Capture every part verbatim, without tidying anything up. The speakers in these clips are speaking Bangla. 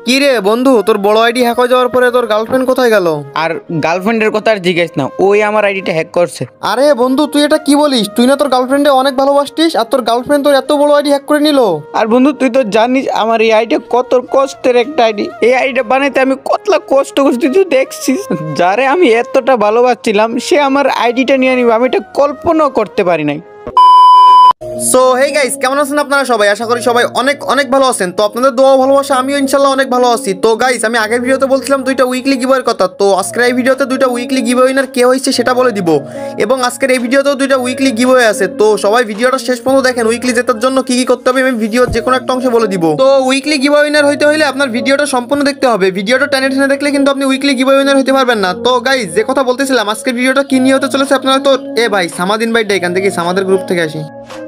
কি রে বন্ধু, তোর বড় আইডি হ্যাক হয়ে যাওয়ার পরে তোর গার্লফ্রেন্ড কোথায় গেল? আর গার্লফ্রেন্ডের কথা আর জিজ্ঞেস না, ওই আমার আইডিটা হ্যাক করছে। আরে বন্ধু, তুই এটা কি বলিস? তুই না তোর গার্লফ্রেন্ডে অনেক ভালোবাসতিস, আর তোর গার্লফ্রেন্ড তোর এত বড় আইডি হ্যাক করে নিল? আর বন্ধু তুই তো জানিস আমার এই আইডিটা কত কষ্টের একটা আইডি। এই আইডিটা বানাইতে আমি কতলা কষ্ট করছি তুই দেখছিস। যারে আমি এতটা ভালোবাসছিলাম সে আমার আইডিটা নিয়ে নিবে, আমি এটা কল্পনাও করতে পারি নাই। সো হেই গাইস, কেমন আছেন আপনারা সবাই? আশা করি সবাই অনেক অনেক ভালো আছেন। তো আপনাদের দোয়া ভালোবাসা আমিও ইনশাল্লাহ অনেক ভালো আছি। তো গাইস, আমি আগের ভিডিওতে বলছিলাম দুইটা উইকলি গিভওয়ের কথা। তো আজকের এই ভিডিওতে দুইটা উইকলি গিভওয়ে উইনার কে হয়েছে সেটা বলে দিব, এবং আজকের এই ভিডিওতেও দুইটা উইকলি গিভওয়ে আছে। তো সবাই ভিডিওটা শেষ পর্যন্ত দেখেন। উইকলি জেতার জন্য কি কি করতে হবে আমি ভিডিওর যে কোনো একটা অংশে বলে দিব। তো উইকলি গিভওয়ে উইনার হইতে হলে আপনার ভিডিওটা সম্পূর্ণ দেখতে হবে। ভিডিওটা টেনে টেনে দেখলে কিন্তু আপনি উইকলি গিভওয়ে উইনার হতে পারবেন না। তো গাইস, যে কথা বলতেছিলাম, আজকের ভিডিওটা কি নিয়ে হতে চলেছে আপনারা তো এ ভাই সামাদিন ভাইটা এখান থেকে সামাদের গ্রুপ থেকে আসি।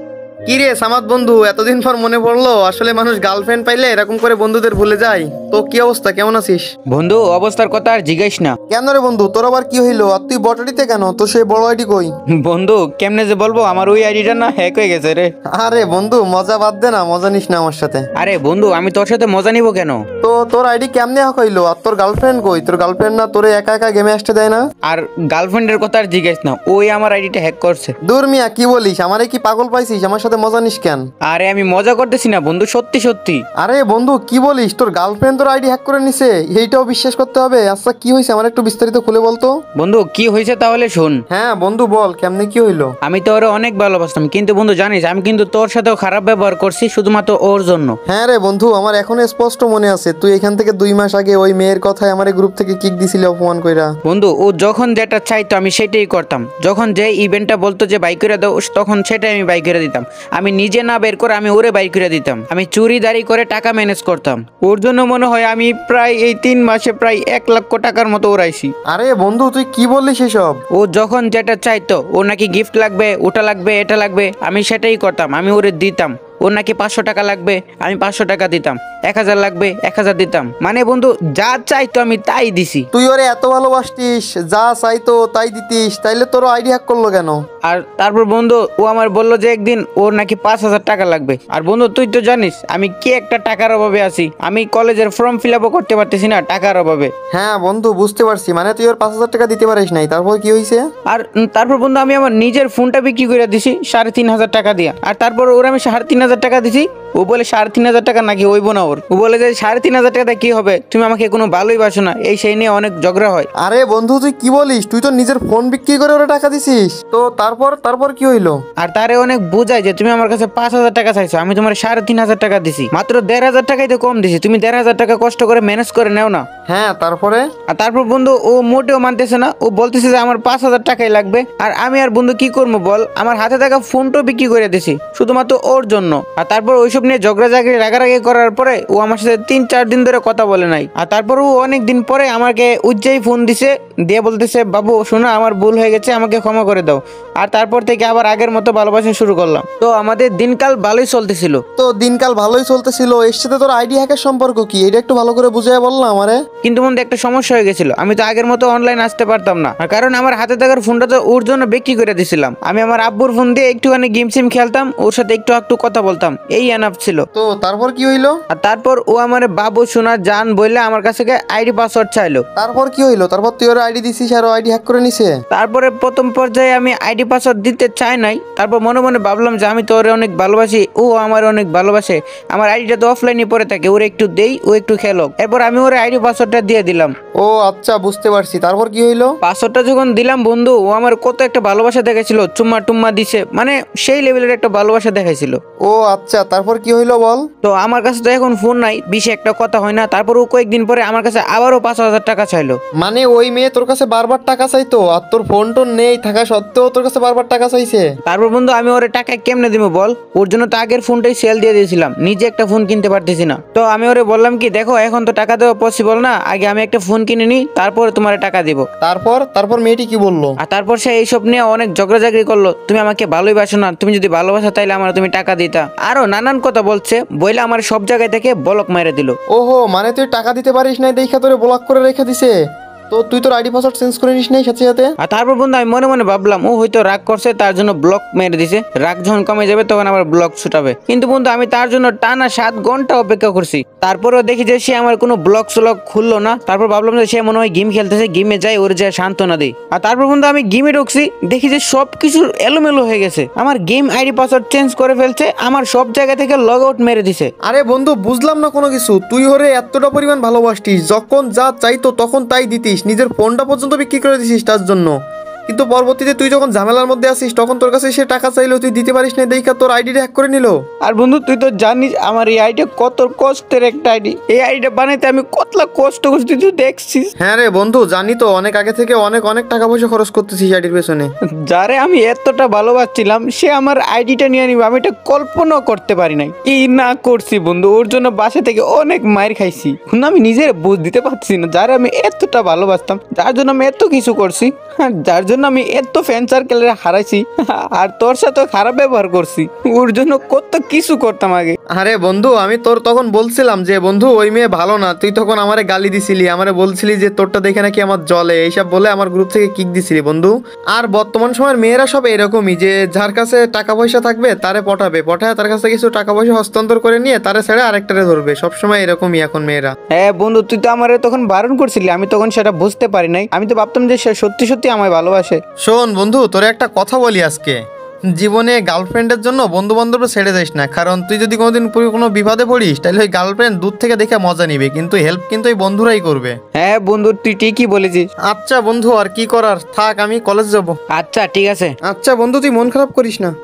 কি রে সামাদ বন্ধু, এতদিন পর মনে পড়লো? আসলে মানুষ গার্লফ্রেন্ড পাইলে এরকম করে বন্ধুদের ভুলে যায়। তো কি অবস্থা, কেমন আছিস? বন্ধু অবস্থার কথা আর জিজ্ঞাস না। কেন রে বন্ধু, তোর আবার কি হইলো? আর তুই বটারিতে কেন? তো সে বড় আইডি কই? বন্ধু কেমনে যে বলবো, আমার ওই আইডিটা না হ্যাক হয়ে গেছে রে। আরে বন্ধু মজা বাদ দে না, মজা নিস না আমার সাথে। আরে বন্ধু আমি তোর সাথে মজা নিব কেন? তো তোর আইডি কেমনে হ্যাক হইলো? আর তোর গার্লফ্রেন্ড কই? তোর গার্লফ্রেন্ড না তোরে একা একা গেমে আসতে দেয় না? আর গার্লফ্রেন্ডের কথা আর জিজ্ঞাস না, ওই আমার আইডিটা হ্যাক করছে। দূর মিয়া, কি বলিস? আমারে কি পাগল পাইছিস? আমার সাথে মজা নিস কেন? আরে আমি মজা করতেছি না বন্ধু, সত্যি সত্যি। আরে বন্ধু কি বলিস? তোর গার্লফ্রেন্ড তোর আইডি হ্যাক করে নিছে? এইটাও বিশ্বাস করতে হবে? আচ্ছা কি হয়েছে আমার একটু বিস্তারিত খুলে বলতো। বন্ধু কি হয়েছে তাহলে শোন। হ্যাঁ বন্ধু বল, কেমনে কি হইলো? আমি তো ওরে অনেক ভালোবাসতাম, কিন্তু বন্ধু জানিস আমি কিন্তু তোর সাথেও খারাপ ব্যবহার করছি শুধুমাত্র ওর জন্য। হ্যাঁ রে বন্ধু, আমার এখনো স্পষ্ট মনে আছে। তুই এখান থেকে দুই মাস আগে ওই মেয়ের কথায় আমার গ্রুপ থেকে কিক দিছিলি অপমান কইরা। বন্ধু ও যখন যেটা চাইতো আমি সেটাই করতাম। যখন যে ইভেন্টটা বলতো যে বাই করে দাও, তখন সেটাই আমি বাই করে দিতাম। আমি নিজে না বের করে আমি ওরে বাই করে দিতাম। আমি চুরি দাঁড়ি করে টাকা ম্যানেজ করতাম ওর জন্য। মনে হয় আমি প্রায় এই তিন মাসে প্রায় এক লক্ষ টাকার মতো ওরাইছি। আরে বন্ধু তুই কি বললি সেসব? ও যখন যেটা চাইতো, ও নাকি গিফট লাগবে, ওটা লাগবে, এটা লাগবে, আমি সেটাই করতাম, আমি ওরে দিতাম। ওর নাকি পাঁচশো টাকা লাগবে, আমি পাঁচশো টাকা দিতাম। এক হাজার লাগবে, এক হাজার দিতাম। মানে বন্ধু যা চাইতো আমি তাই দিছি। তুই ওরে এত ভালোবাসতিস, যা চাইতো তাই দিতিস, তাইলে তোর আইডি হ্যাক করলো কেন? আর তারপর বন্ধু ও আমার বললো যে একদিন ওর নাকি পাঁচ হাজার টাকা লাগবে। আর বন্ধু তুই তো জানিস আমি কি একটা টাকার অভাবে আছি। আমি কলেজের ফর্ম ফিল আপও করতে পারতেছি না টাকার অভাবে। হ্যাঁ বন্ধু বুঝতে পারছি, মানে তুই ওর পাঁচ হাজার টাকা দিতে পারিস নাই। তারপর কি হয়েছে? আর উম, তারপর বন্ধু আমি আমার নিজের ফোনটা বিক্রি করে দিছি সাড়ে তিন হাজার টাকা দিয়া। আর তারপর ওর আমি সাড়ে তিন হাজার টাকা দিছি। ও বলে সাড়ে তিন হাজার টাকা নাকি হইব না ওর। ও বলে যে সাড়ে তিন হাজার টাকা কি হবে, তুমি আমাকে কোনো ভালোই বাসো না, এই সেই নিয়ে অনেক ঝগড়া হয়। আরে বন্ধু তুই কি বলিস? তুই তো নিজের ফোন বিক্রি করে ওরা টাকা দিছিস? তো তারপর তারপর কি হইলো? আর তারে অনেক বুঝায় যে তুমি আমার কাছে পাঁচ হাজার টাকা চাইছো, আমি তোমার সাড়ে তিন হাজার টাকা দিছি, মাত্র দেড় হাজার টাকাই তো কম দিছি, তুমি দেড় হাজার টাকা কষ্ট করে ম্যানেজ করে নেও না। হ্যাঁ তারপরে? আর তারপর বন্ধু ও মোটেও মানতেছে না, ও বলতেছে যে আমার পাঁচ হাজার টাকাই লাগবে। আর আমি আর বন্ধু কি করবো বল, আমার হাতে থাকা ফোনটাও বিক্রি করে দিছি শুধুমাত্র ওর জন্য। আর তারপর ওইসব নিয়ে ঝগড়া ঝাগড়ি রাগারাগি করার পরে ও আমার সাথে তিন চার দিন ধরে কথা বলে নাই। আর তারপর ও অনেক দিন পরে আমাকে উজ্জাই ফোন দিছে, দিয়ে বলতেছে বাবু শোনো আমার ভুল হয়ে গেছে, আমাকে ক্ষমা করে দাও। আর তারপর থেকে আবার আগের মতো ভালোবাসা শুরু করলাম। তো আমাদের দিনকাল ভালোই চলতেছিল। তো দিনকাল ভালোই চলতেছিল, এর সাথে তোর আইডি হ্যাকের সম্পর্ক কি? এটা একটু ভালো করে বুঝাই বললাম আমারে। কিন্তু বন্ধু একটা সমস্যা হয়ে গেছিল, আমি তো আগের মতো অনলাইন আসতে পারতাম না। আর কারণ আমার হাতে থাকার ফোনটা তো ওর জন্য বিক্রি করে দিছিলাম। আমি আমার আব্বুর ফোন দিয়ে একটুখানি গেম সিম খেলতাম, ওর সাথে একটু একটু কথা বলতাম, এই এনাফ ছিল। তো তারপর কি হইলো? আর তারপর ও আমার বাবু সোনা জান বললে আমার কাছে আইডি পাসওয়ার্ড চাইলো। তারপর কি হইলো? তারপর তুই ওর আইডি দিছিস আর আইডি হ্যাক করে নিছে? তারপরে প্রথম পর্যায়ে আমি আইডি পাসওয়ার্ড দিতে চাই নাই। তারপর মনে মনে ভাবলাম যে আমি তো ওরে অনেক ভালোবাসি, ও আমার অনেক ভালোবাসে, আমার আইডিটা তো অফলাইনে পড়ে থাকে, ওরে একটু দেই, ও একটু খেলো। এরপর আমি ওর আইডি পাসওয়ার্ডটা দিয়ে দিলাম। ও আচ্ছা বুঝতে পারছি। তারপর কি হইলো? পাসওয়ার্ডটা যখন দিলাম বন্ধু, ও আমার কত একটা ভালোবাসা দেখাইছিল, চুম্মা টুম্মা দিছে, মানে সেই লেভেলের একটা ভালোবাসা দেখাইছিল। ও আচ্ছা তারপর কি হইলো বল? তো আমার কাছে তো এখন ফোন নাই, বিশে একটা কথা হয় না। তারপর ও কয়েকদিন পরে আমার কাছে আবারও পাঁচ হাজার টাকা চাইলো। মানে ওই মেয়ে তোর কাছে বারবার টাকা চাইতো, আর তোর ফোন টোন নেই থাকা সত্ত্বেও তোর কাছে বারবার টাকা চাইছে? তারপর বন্ধু আমি ওরে টাকা কেমনে দিব বল, ওর জন্য তো আগের ফোনটাই সেল দিয়ে দিয়েছিলাম, নিজে একটা ফোন কিনতে পারতেছি না। তো আমি ওরে বললাম কি দেখো এখন তো টাকা দেওয়া পসিবল না, আগে আমি একটা ফোন কিনে নিই তারপরে তোমার টাকা দিব। তারপর তারপর মেয়েটি কি বললো? আর তারপর সে এইসব নিয়ে অনেক ঝগড়াঝাগড়ি করলো, তুমি আমাকে ভালোই বাসো না, তুমি যদি ভালোবাসো তাইলে আমার তুমি টাকা দিতা, আরো নানান কথা বলছে, বইলে আমার সব জায়গায় থেকে ব্লক মেরে দিল। ওহো, মানে তুই টাকা দিতে পারিস নাই দেখা তোরে ব্লক করে রেখে দিছে? তো তুই তোর আইডি পাসওয়ার্ড চেঞ্জ করে নিস নাই সাথে সাথে? আর তারপর বন্ধু আমি মনে মনে ভাবলাম ও হয়তো রাগ করছে, তার জন্য ব্লক মেরে দিছে, রাগ যখন কমে যাবে তখন আবার ব্লক ছুটাবে। কিন্তু বন্ধু আমি তার জন্য টানা সাত ঘন্টা অপেক্ষা করছি, তারপরেও দেখি যে সে আমার কোনো ব্লক স্লক খুললো না। তারপর ভাবলাম যে সে মনে হয় গেম খেলতেছে, গেমে যাই ওর যা সান্ত্বনা দিই। আর তারপর বন্ধু আমি গেমে ঢুকছি, দেখি যে সবকিছু এলোমেলো হয়ে গেছে, আমার গেম আইডি পাসওয়ার্ড চেঞ্জ করে ফেলছে, আমার সব জায়গা থেকে লগ আউট মেরে দিছে। আরে বন্ধু বুঝলাম না কোনো কিছু, তুই ওরে এতটা পরিমাণ ভালোবাসতিস, যখন যা চাইতো তখন তাই দিতিস, নিজের ফোনটা পর্যন্ত বিক্রি করে দিছিস তার জন্য। কিন্তু পরবর্তীতে তুই যখন ঝামেলার মধ্যে আসিস তখন তোর কাছে সে টাকা চাইলেও তুই দিতে পারিস না, দেখা তোর আইডিটা হ্যাক করে নিল। আর বন্ধু তুই তো জানিস আমার এই আইডিটা কত কষ্টের একটা আইডি, এই আইডিটা বানাইতে আমি কতলা কষ্ট করছি তুই তো দেখছিস। হ্যাঁ রে বন্ধু জানি তো, অনেক আগে থেকে অনেক অনেক টাকা পয়সা খরচ করতেছিস আইডির পেছনে। যারে আমি এতটা ভালোবাসছিলাম সে আমার আইডিটা নিয়ে নিবে, আমি এটা কল্পনাও করতে পারি নাই। কি না করছি বন্ধু, ওর জন্য বাসা থেকে অনেক মাইর খাইছি, কিন্তু আমি নিজের বুঝ দিতে পারছি না, যারে আমি এতটা ভালোবাসতাম, যার জন্য আমি এত কিছু করছি, যার জন্য আমি এত ফ্যান সার্কেলে হারাইছি, আর তোর সাথে খারাপ ব্যবহার করছি, ওর জন্য কত কিছু করতাম আগে। আরে বন্ধু আমি তোর তখন বলছিলাম যে বন্ধু ওই মেয়ে ভালো না, তুই তখন আমারে গালি দিছিলি, আমারে বলছিলি যে তোরটা দেখে নাকি আমার জলে, এইসব বলে আমার গ্রুপ থেকে কিক দিছিলি বন্ধু। আর বর্তমান সময়ের মেয়েরা সব এরকমই, যে যার কাছে টাকা পয়সা থাকবে তারে পটাবে, পটায় তার কাছে কিছু টাকা পয়সা হস্তান্তর করে নিয়ে তারে ছেড়ে আরেকটারে ধরবে, সবসময় এরকমই এখন মেয়েরা। হ্যাঁ বন্ধু তুই তো আমার তখন বারণ করছিলি, আমি তখন সেটা বুঝতে পারি নাই, আমি তো ভাবতাম যে সে সত্যি সত্যি আমায় ভালোবাসে। শোন বন্ধু তোরে একটা কথা বলি আজকে, জীবনে গার্লফ্রেন্ডের জন্য বন্ধু বান্ধব ছেড়ে যাইস না, কারণ তুই যদি কোনোদিন পুরো কোনো বিপদে পড়িস তাহলে ওই গার্লফ্রেন্ড দূর থেকে দেখে মজা নিবে, কিন্তু হেল্প কিন্তু এই বন্ধুরাই করবে। হ্যাঁ বন্ধু তুই ঠিকই বলেছিস। আচ্ছা বন্ধু আর কি করার, থাক আমি কলেজ যাব। আচ্ছা ঠিক আছে। আচ্ছা বন্ধু তুই মন খারাপ করিস না।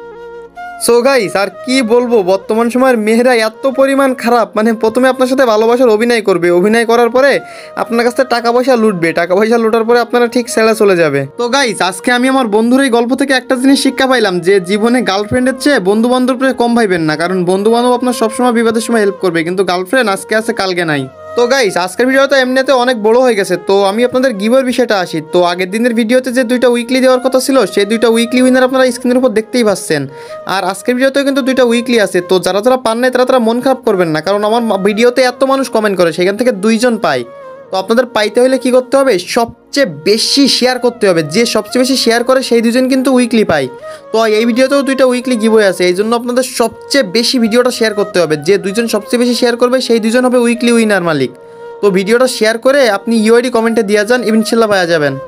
সো গাইস আর কি বলবো, বর্তমান সময়ের মেয়েরা এত পরিমাণ খারাপ, মানে প্রথমে আপনার সাথে ভালোবাসার অভিনয় করবে, অভিনয় করার পরে আপনার কাছ থেকে টাকা পয়সা লুটবে, টাকা পয়সা লুটার পরে আপনারা ঠিক ছেড়ে চলে যাবে। তো গাইস আজকে আমি আমার বন্ধুর এই গল্প থেকে একটা জিনিস শিক্ষা পাইলাম, যে জীবনে গার্লফ্রেন্ডের চেয়ে বন্ধু বান্ধবকে কম ভাইবেন না, কারণ বন্ধু বান্ধব আপনার সবসময় বিপদের সময় হেল্প করবে, কিন্তু গার্লফ্রেন্ড আজকে আছে কালকে নাই। তো গাইস আজকের ভিডিওটা এমনিতে অনেক বড় হয়ে গেছে, তো আমি আপনাদের গিভের বিষয়টা আসি। তো আগের দিনের ভিডিওতে যে দুইটা উইকলি দেওয়ার কথা ছিল, সেই দুইটা উইকলি উইনার আপনারা স্ক্রিনের উপর দেখতেই পাচ্ছেন, আর আজকের ভিডিওতেও কিন্তু দুইটা উইকলি আছে। তো যারা যারা পান নাই তারা তারা মন খারাপ করবেন না, কারণ আমার ভিডিওতে এত মানুষ কমেন্ট করে, সেখান থেকে দুইজন পাই। তো আপনাদের পাইতে হলে কি করতে হবে, সবচেয়ে বেশি শেয়ার করতে হবে, যে সবচেয়ে বেশি শেয়ার করে সেই দুজন কিন্তু উইকলি পায়। তো এই ভিডিওতেও দুইটা উইকলি গিভওয়ে আছে, এই জন্য আপনাদের সবচেয়ে বেশি ভিডিওটা শেয়ার করতে হবে, যে দুইজন সবচেয়ে বেশি শেয়ার করবে সেই দুজন হবে উইকলি উইনার মালিক। তো ভিডিওটা শেয়ার করে আপনি ইউআইডি কমেন্টে দিয়ে যান, ইনশাল্লাহ পাওয়া যাবেন।